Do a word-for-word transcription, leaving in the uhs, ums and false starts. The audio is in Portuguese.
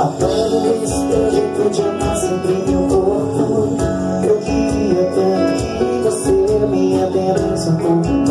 Aprendo esse teu jeito de amar sempre meu corpo. Eu queria tanto que você, minha bênção,